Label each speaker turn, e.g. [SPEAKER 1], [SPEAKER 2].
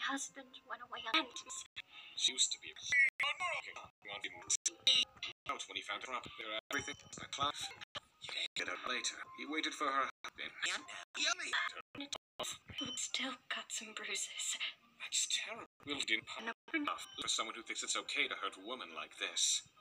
[SPEAKER 1] husband went away and
[SPEAKER 2] She used to be out when he found her up there. Everything was a class. He get out later. He waited for her. Yummy.
[SPEAKER 1] Still got some bruises.
[SPEAKER 2] That's terrible. Will didn't enough for someone who thinks it's okay to hurt a woman like this.